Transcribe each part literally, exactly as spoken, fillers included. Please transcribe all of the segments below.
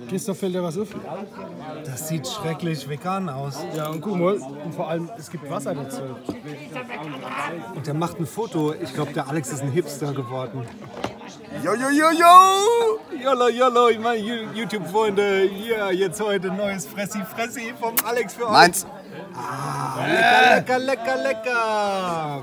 Christoph, fällt dir was auf? Das sieht schrecklich vegan aus. Ja, und guck mal, und vor allem, es gibt Wasser dazu. Und der macht ein Foto. Ich glaube, der Alex ist ein Hipster geworden. Jo, jo, jo, jo! Jollo, jollo, meine YouTube-Freunde. Hier, jetzt heute neues Fressi, Fressi vom Alex für euch. Meins. Ah, lecker, lecker, lecker, lecker.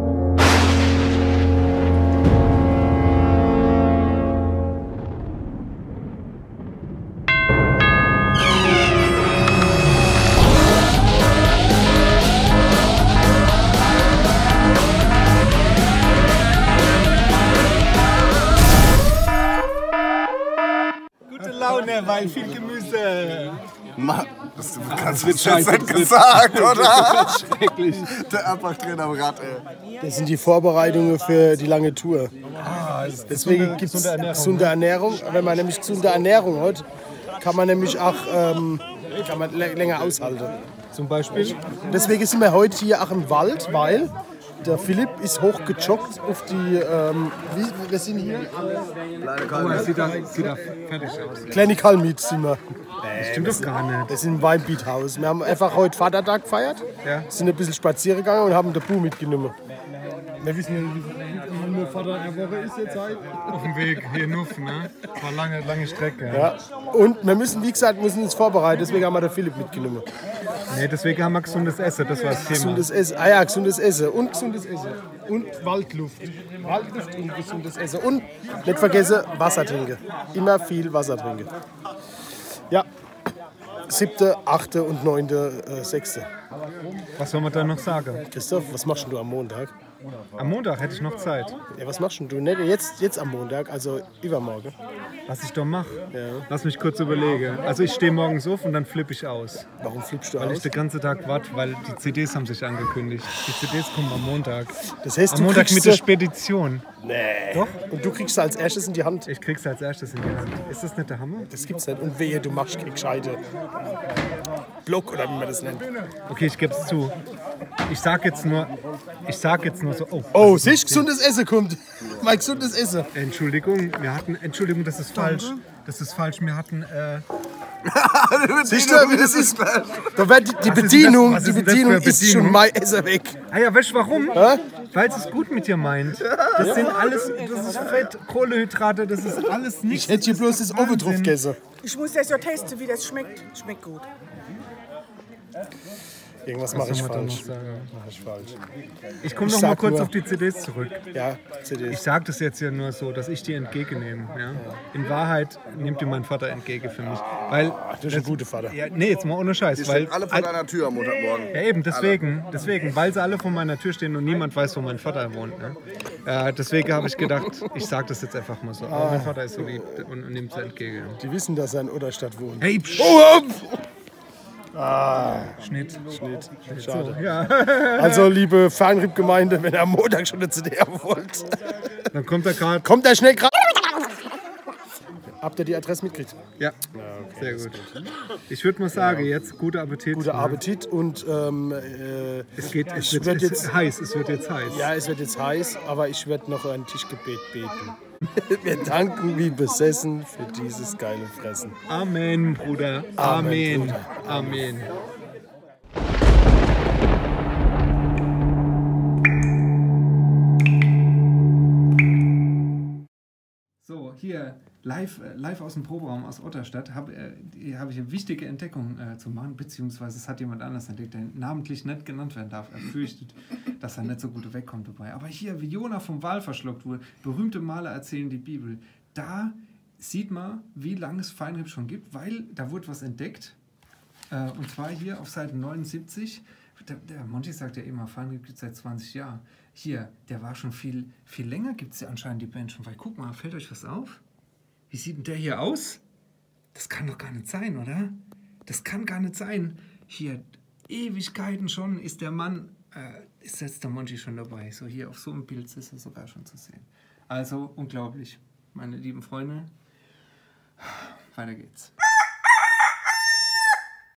Laune, weil viel Gemüse. Mann, das Das wird scheiße, nicht das wird- gesagt, oder? Das wird schrecklich. Der einfach drin am Rad, ey. Das sind die Vorbereitungen für die lange Tour. Ah, das ist Deswegen gibt es gesunde Ernährung. Wenn man nämlich gesunde Ernährung hat, kann man nämlich auch ähm, kann man länger aushalten. Zum Beispiel? Deswegen sind wir heute hier auch im Wald, weil der Philipp ist hochgejoggt auf die, ähm, wie, wir sind hier, Oh, das sieht da, sieht da fertig aus. Kleine Kalmit sind wir. Das stimmt doch gar nicht. Das ist ein Weinbeathaus. Wir haben einfach heute Vatertag gefeiert, Ja. sind ein bisschen spazieren gegangen und haben den Bu mitgenommen. Wir wissen ja, wie viel Vater der Woche ist jetzt halt. Auf dem Weg hier Nuff, ne? War lange, lange Strecke. Ja. Und wir müssen, wie gesagt, müssen uns vorbereiten, deswegen haben wir den Philipp mitgenommen. Nee, deswegen haben wir gesundes Essen, das war das Thema. Gesundes Essen, ah ja, gesundes Essen und gesundes Essen und Waldluft. Waldluft und gesundes Essen und nicht vergessen, Wasser trinken. Immer viel Wasser trinken. Ja, siebte, achte und neunte, äh, sechste. Was soll man da noch sagen? Christoph, was machst denn du am Montag? Am Montag hätte ich noch Zeit. Ja, was machst denn du? Nicht jetzt, jetzt am Montag, also übermorgen. Was ich doch mache? Ja. Lass mich kurz überlegen. Also ich stehe morgens auf und dann flippe ich aus. Warum flippst du Weil ich aus? den ganzen Tag warte, weil die C Ds haben sich angekündigt. Die C Ds kommen am Montag. Das heißt, Am du Montag kriegst mit der sie- Spedition. Nee. Doch? Und du kriegst sie als erstes in die Hand. Ich krieg's als erstes in die Hand. Ist das nicht der Hammer? Das gibt's nicht. Und wehe, du machst keinen gescheite Block oder wie man das nennt. Okay, ich gebe es zu. Ich sag jetzt nur, ich sag jetzt nur so, oh, Oh, siehst, gesundes Essen kommt. Mein gesundes Essen. Entschuldigung, wir hatten, Entschuldigung, das ist falsch. Das ist falsch, wir hatten, äh, Siehst du, wie das ist? Da wird die, die Was ist Bedienung, das- was die ist denn das Bedienung für ist Bedienung? schon mein Essen weg. ah ja, weißt du warum? Hä? Weil es gut mit dir meint. Das sind alles, das ist Fett, Kohlenhydrate, das ist alles nicht. Ich hätte hier bloß das Ofen drauf gegessen. Ich muss das ja testen, wie das schmeckt. Schmeckt gut. Irgendwas mache ich soll man da falsch. noch sagen? Mach ich falsch. Ich komme Ich noch mal sag kurz nur- auf die C Ds zurück. Ja, Ich C Ds. sage das jetzt ja nur so, dass ich die entgegennehme. Ja? In Wahrheit nimmt die mein Vater entgegen für mich. Weil, Du bist ein guter Vater. ja, nee, jetzt mal ohne Scheiß. Die Weil, stehen alle vor deiner Tür am Montagmorgen. ja eben, deswegen, deswegen, weil sie alle vor meiner Tür stehen und niemand weiß, wo mein Vater wohnt. Ne? Äh, deswegen habe ich gedacht, ich sage das jetzt einfach mal so. Aber mein Vater ist so lieb und, und nimmt es entgegen. Die wissen, dass er in Oderstadt wohnt. Hey, psch, Oh, Schnitt. Schnitt. Schade. Ja. Also, liebe Fernripp-Gemeinde, wenn ihr am Montag schon eine C D haben wollt, Dann kommt er gerade. kommt da schnell gerade. Habt ihr die Adresse mitgekriegt? Ja, sehr gut. Ich würde mal sagen, jetzt guten Appetit. Guter Appetit und ähm, äh, Es geht, es Ich wird werd es jetzt- heiß, es wird jetzt heiß. ja, es wird jetzt heiß, aber ich werde noch ein Tischgebet beten. Wir danken wie besessen für dieses geile Fressen. Amen, Bruder. Amen, Amen. Bruder. Amen. So, hier live, äh, live aus dem Proberaum aus Otterstadt habe äh, hab ich eine wichtige Entdeckung äh, zu machen, beziehungsweise es hat jemand anders entdeckt, der namentlich nicht genannt werden darf. Er fürchtet, dass er nicht so gut wegkommt dabei. Aber hier, wie Jona vom Wal verschluckt wurde, berühmte Maler erzählen die Bibel, da sieht man, wie lange es Feinripp schon gibt, weil da wurde was entdeckt. Äh, und zwar hier auf Seite neunundsiebzig. Der, der Monty sagt ja immer, Feinripp gibt es seit zwanzig Jahren. Hier, der war schon viel, viel länger, gibt es ja anscheinend die Band schon. Weil guck mal, fällt euch was auf? Wie sieht denn der hier aus? Das kann doch gar nicht sein, oder? Das kann gar nicht sein. Hier, Ewigkeiten schon ist der Mann, äh, ist jetzt der Monty schon dabei. So hier auf so einem Bild ist er sogar schon zu sehen. Also unglaublich, meine lieben Freunde. Weiter geht's.